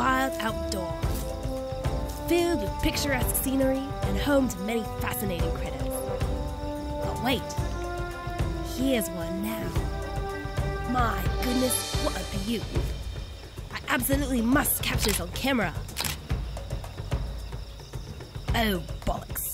wild outdoors, filled with picturesque scenery and home to many fascinating critters. But wait, here's one now. My goodness, what a beaut. I absolutely must capture this on camera. Oh, bollocks.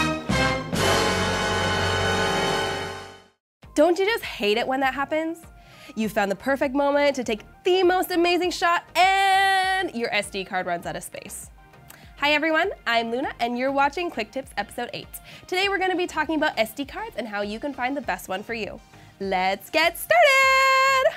Don't you just hate it when that happens? You found the perfect moment to take the most amazing shot and your SD card runs out of space. Hi everyone, I'm Luna and you're watching Quick Tips Episode 8. Today we're going to be talking about SD cards and how you can find the best one for you. Let's get started!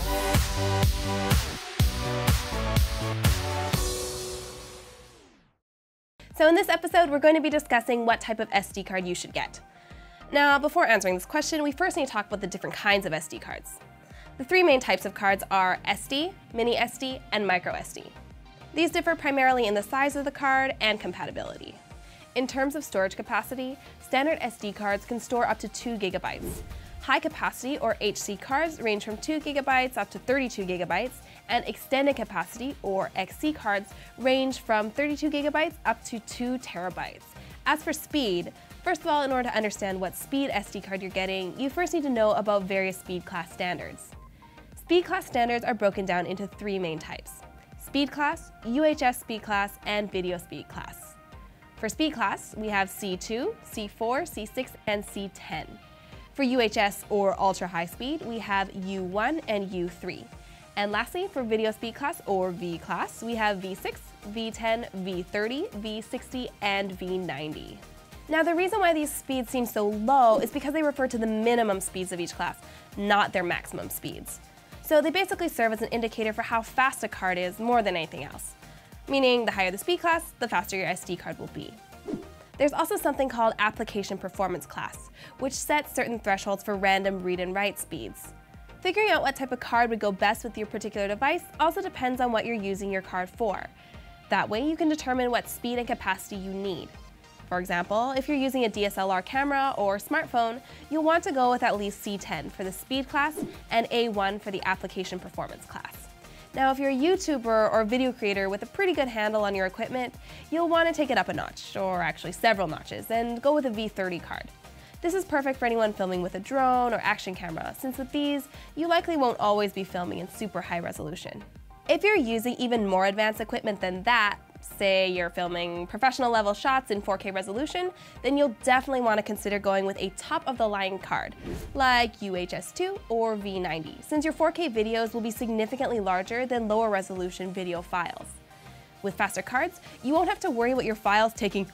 So in this episode, we're going to be discussing what type of SD card you should get. Now, before answering this question, we first need to talk about the different kinds of SD cards. The three main types of cards are SD, Mini SD, and Micro SD. These differ primarily in the size of the card and compatibility. In terms of storage capacity, standard SD cards can store up to 2 gigabytes. High capacity or HC cards range from 2 gigabytes up to 32 gigabytes, and extended capacity or XC cards range from 32 gigabytes up to 2 terabytes. As for speed, first of all, in order to understand what speed SD card you're getting, you first need to know about various speed class standards. Speed class standards are broken down into 3 main types: speed class, UHS speed class, and video speed class. For speed class, we have C2, C4, C6, and C10. For UHS or ultra high speed, we have U1 and U3. And lastly, for video speed class or V class, we have V6, V10, V30, V60, and V90. Now the reason why these speeds seem so low is because they refer to the minimum speeds of each class, not their maximum speeds. So they basically serve as an indicator for how fast a card is more than anything else. Meaning the higher the speed class, the faster your SD card will be. There's also something called application performance class, which sets certain thresholds for random read and write speeds. Figuring out what type of card would go best with your particular device also depends on what you're using your card for. That way you can determine what speed and capacity you need. For example, if you're using a DSLR camera or smartphone, you'll want to go with at least C10 for the speed class and A1 for the application performance class. Now, if you're a YouTuber or video creator with a pretty good handle on your equipment, you'll want to take it up a notch, or actually several notches, and go with a V30 card. This is perfect for anyone filming with a drone or action camera, since with these, you likely won't always be filming in super high resolution. If you're using even more advanced equipment than that, say you're filming professional level shots in 4K resolution, then you'll definitely want to consider going with a top-of-the-line card, like UHS-2 or V90, since your 4K videos will be significantly larger than lower resolution video files. With faster cards, you won't have to worry about your files taking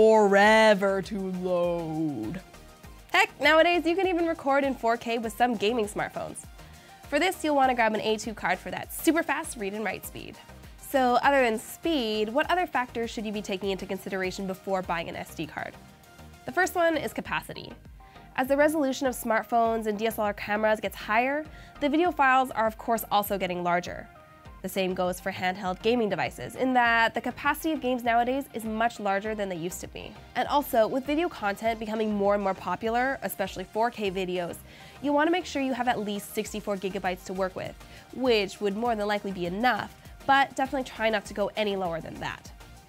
forever to load. Heck, nowadays you can even record in 4K with some gaming smartphones. For this, you'll want to grab an A2 card for that super fast read and write speed. So other than speed, what other factors should you be taking into consideration before buying an SD card? The first one is capacity. As the resolution of smartphones and DSLR cameras gets higher, the video files are of course also getting larger. The same goes for handheld gaming devices, in that the capacity of games nowadays is much larger than they used to be. And also, with video content becoming more and more popular, especially 4K videos, you want to make sure you have at least 64 gigabytes to work with, which would more than likely be enough, but definitely try not to go any lower than that.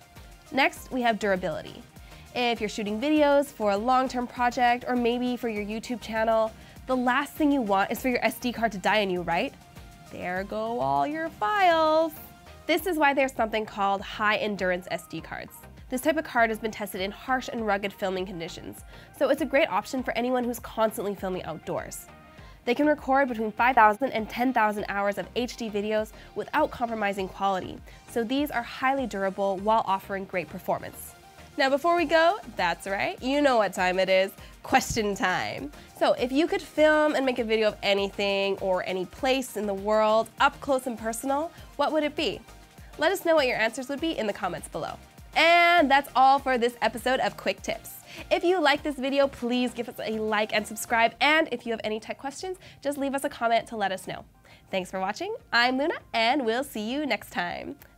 Next, we have durability. If you're shooting videos for a long-term project or maybe for your YouTube channel, the last thing you want is for your SD card to die on you, right? There go all your files. This is why there's something called high endurance SD cards. This type of card has been tested in harsh and rugged filming conditions, so it's a great option for anyone who's constantly filming outdoors. They can record between 5,000 and 10,000 hours of HD videos without compromising quality, so these are highly durable while offering great performance. Now before we go, that's right, you know what time it is, question time. So if you could film and make a video of anything or any place in the world, up close and personal, what would it be? Let us know what your answers would be in the comments below. And that's all for this episode of Quick Tips. If you like this video, please give us a like and subscribe, and if you have any tech questions, just leave us a comment to let us know. Thanks for watching, I'm Luna, and we'll see you next time.